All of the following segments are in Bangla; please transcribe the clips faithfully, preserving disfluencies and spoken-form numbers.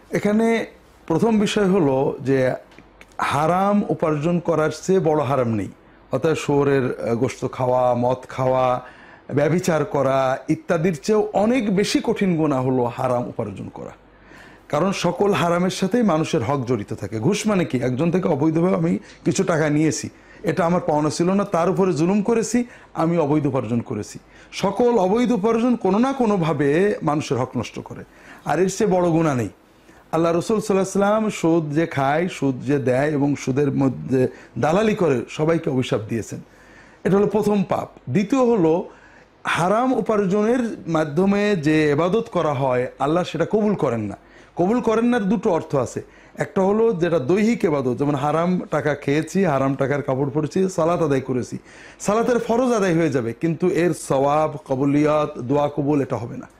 এখানে প্রথম বিষয় হলো যে হারাম উপার্জন করার চেয়ে বড় হারাম নেই। অর্থাৎ শুয়োরের গোশত খাওয়া, মদ খাওয়া, ব্যভিচার করা ইত্যাদির চেয়েও অনেক বেশি কঠিন গুনাহ হলো হারাম উপার্জন করা। কারণ সকল হারামের সাথেই মানুষের হক জড়িত থাকে। ঘুষ মানে কি? একজন থেকে অবৈধভাবে আমি কিছু টাকা নিয়েছি, এটা আমার পাওনা ছিল না, তার উপরে জুলুম করেছি, আমি অবৈধ উপার্জন করেছি। সকল অবৈধ উপার্জন কোনো না কোনোভাবে মানুষের হক নষ্ট করে, আর এর চেয়ে বড় গুনাহ নেই। আল্লাহ রসুল সাল্লাল্লাহু আলাইহি ওয়াসাল্লাম সুদ যে খায়, সুদ যে দেয় এবং সুদের মধ্যে দালালি করে সবাইকে অভিশাপ দিয়েছেন। এটা হলো প্রথম পাপ। দ্বিতীয় হলো হারাম উপার্জনের মাধ্যমে যে ইবাদত করা হয় আল্লাহ সেটা কবুল করেন না। কবুল করেন না দুটো অর্থ আছে। একটা হলো যেটা দৈহিক ইবাদত, যেমন হারাম টাকা খেয়েছি, হারাম টাকার কাপড় পরেছি, সালাত আদায় করেছি, সালাতের ফরজ আদায় হয়ে যাবে, কিন্তু এর সওয়াব, কবুলিয়ত, দোয়া কবুল এটা হবে না।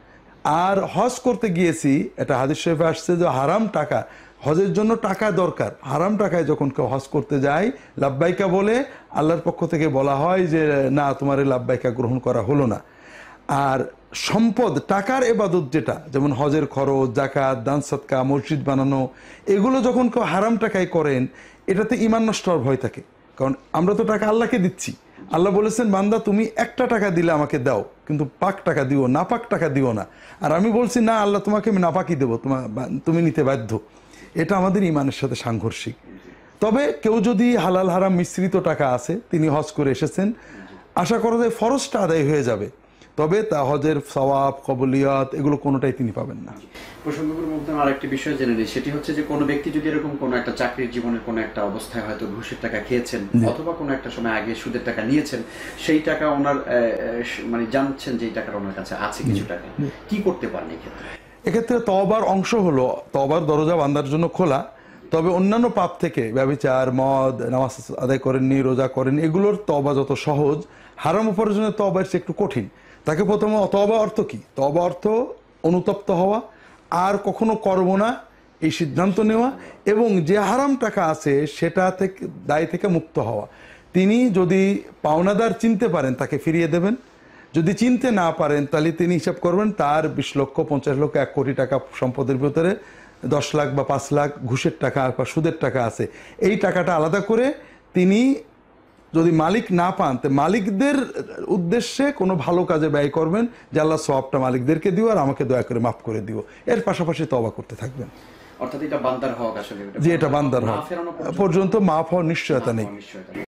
আর হজ করতে গিয়েছি, এটা হাদিস শরীফে আসছে যে হারাম টাকা, হজের জন্য টাকা দরকার, হারাম টাকায় যখন কেউ হজ করতে যায় লাব্বাইকা বলে, আল্লাহর পক্ষ থেকে বলা হয় যে না, তোমার এই লাব্বাইকা গ্রহণ করা হলো না। আর সম্পদ, টাকার এবাদত যেটা, যেমন হজের খরচ, জাকাত, দান সদকা, মসজিদ বানানো, এগুলো যখন কেউ হারাম টাকায় করেন এটাতে ঈমান নষ্ট হওয়ার ভয় থাকে। কারণ আমরা তো টাকা আল্লাহকে দিচ্ছি, আল্লাহ বলেছেন বান্দা তুমি একটা টাকা দিলে আমাকে দাও, কিন্তু পাক টাকা দিও, নাপাক টাকা দিও না। আর আমি বলছি না আল্লাহ তোমাকে আমি নাপাকি দেবো, তোমার তুমি নিতে বাধ্য। এটা আমাদের ঈমানের সাথে সাংঘর্ষিক। তবে কেউ যদি হালাল হারাম মিশ্রিত টাকা আছে, তিনি হজ করে এসেছেন, আশা করা যায় ফরজটা আদায় হয়ে যাবে, তবে তা হজের সওয়াব, কবুলিয়ত এগুলো কোনোটাই তিনি পাবেন না। প্রসঙ্গের মধ্যে আরেকটি বিষয় জেনে নিই, সেটি হচ্ছে যে কোনো ব্যক্তি যদি এরকম কোনো একটা চাকরির জীবনের কোনো একটা অবস্থায় হয়তো ঘুষের টাকা খেয়েছেন অথবা কোনো একটা সময় আগে সুদের টাকা নিয়েছেন, সেই টাকা ওনার মানে জানছেন যে এই টাকাটা ওনার কাছে আছে কিছু টাকা, কি করতে পারেন এক্ষেত্রে? এক্ষেত্রে তওবার অংশ হলো, তওবার দরজা বান্দার জন্য খোলা, তবে অন্যান্য পাপ থেকে, ব্যভিচার, মদ, নামাজ আদায় করেননি, রোজা করেন, এগুলোর তওবা যত সহজ, হারাম উপার্জনের তওবার চেয়ে একটু কঠিন। তাকে প্রথমে তওবা অর্থ কি? তওবা অর্থ অনুতপ্ত হওয়া, আর কখনো করব না এই সিদ্ধান্ত নেওয়া, এবং যে হারাম টাকা আছে সেটা থেকে, দায় থেকে মুক্ত হওয়া। তিনি যদি পাওনাদার চিনতে পারেন তাকে ফিরিয়ে দেবেন, যদি চিনতে না পারেন তাহলে তিনি হিসাব করবেন তার বিশ লক্ষ, পঞ্চাশ লক্ষ, এক কোটি টাকা সম্পদের ভিতরে দশ লাখ বা পাঁচ লাখ ঘুষের টাকা বা সুদের টাকা আছে, এই টাকাটা আলাদা করে তিনি যদি মালিক না পান তো মালিকদের উদ্দেশ্যে কোনো ভালো কাজে ব্যয় করবেন, যে আল্লাহ সওয়াবটা মালিকদেরকে দিও আর আমাকে দয়া করে মাফ করে দিও। এর পাশাপাশি তওবা করতে থাকবেন। অর্থাৎ এটা বান্দার হক আসলে, যে এটা বান্দার হক পর্যন্ত মাফ হওয়ার নিশ্চয়তা নেই।